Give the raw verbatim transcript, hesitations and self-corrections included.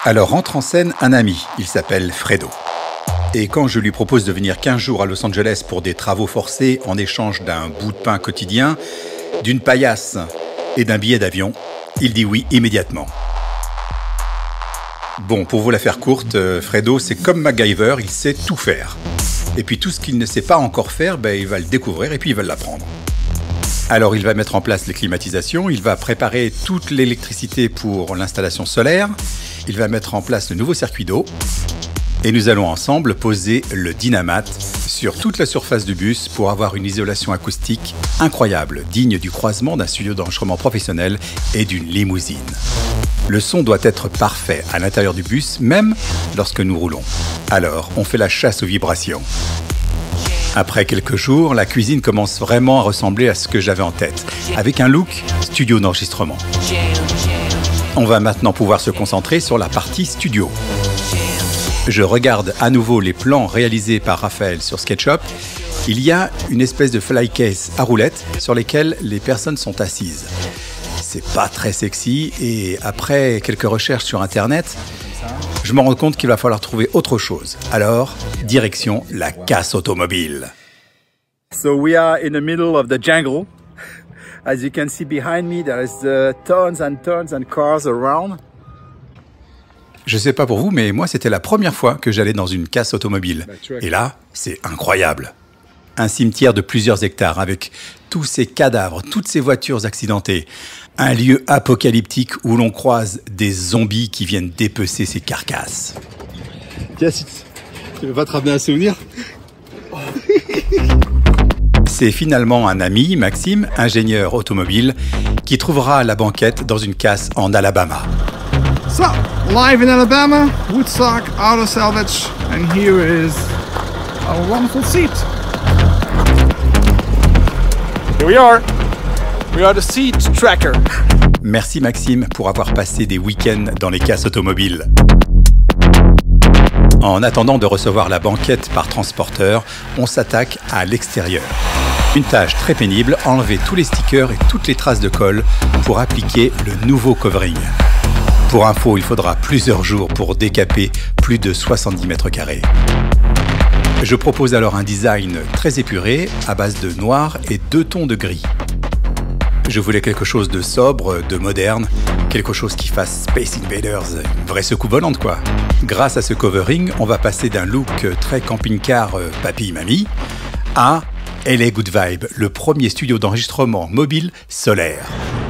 Alors entre en scène un ami, il s'appelle Fredo. Et quand je lui propose de venir quinze jours à Los Angeles pour des travaux forcés en échange d'un bout de pain quotidien, d'une paillasse et d'un billet d'avion, il dit oui immédiatement. Bon, pour vous la faire courte, Fredo, c'est comme MacGyver, il sait tout faire. Et puis tout ce qu'il ne sait pas encore faire, ben, il va le découvrir et puis il va l'apprendre. Alors il va mettre en place les climatisations, il va préparer toute l'électricité pour l'installation solaire, il va mettre en place le nouveau circuit d'eau, et nous allons ensemble poser le dynamate sur toute la surface du bus pour avoir une isolation acoustique incroyable, digne du croisement d'un studio d'enregistrement professionnel et d'une limousine. Le son doit être parfait à l'intérieur du bus, même lorsque nous roulons. Alors, on fait la chasse aux vibrations. Après quelques jours, la cuisine commence vraiment à ressembler à ce que j'avais en tête, avec un look studio d'enregistrement. On va maintenant pouvoir se concentrer sur la partie studio. Je regarde à nouveau les plans réalisés par Raphaël sur SketchUp. Il y a une espèce de flycase à roulettes sur lesquelles les personnes sont assises. C'est pas très sexy et après quelques recherches sur internet, je me rends compte qu'il va falloir trouver autre chose. Alors, direction la casse automobile. So we are in the middle of the jungle. As you can see behind me, there is uh, tons and tons and cars around. Je sais pas pour vous, mais moi c'était la première fois que j'allais dans une casse automobile. Et là, c'est incroyable. Un cimetière de plusieurs hectares avec tous ces cadavres, toutes ces voitures accidentées. Un lieu apocalyptique où l'on croise des zombies qui viennent dépecer ces carcasses. Tiens, si tu veux pas te ramener un souvenir? C'est finalement un ami, Maxime, ingénieur automobile, qui trouvera la banquette dans une casse en Alabama. So, live in Alabama, Woodstock Auto Salvage, and here is our wonderful seat. Here we are. We are the seat tracker. Merci Maxime pour avoir passé des week-ends dans les casses automobiles. En attendant de recevoir la banquette par transporteur, on s'attaque à l'extérieur. Une tâche très pénible, enlever tous les stickers et toutes les traces de colle pour appliquer le nouveau covering. Pour info, il faudra plusieurs jours pour décaper plus de soixante-dix mètres carrés. Je propose alors un design très épuré à base de noir et deux tons de gris. Je voulais quelque chose de sobre, de moderne, quelque chose qui fasse Space Invaders, une vraie secoupe volante quoi. Grâce à ce covering, on va passer d'un look très camping-car euh, papy-mamie à L A Good Vibe, le premier studio d'enregistrement mobile solaire.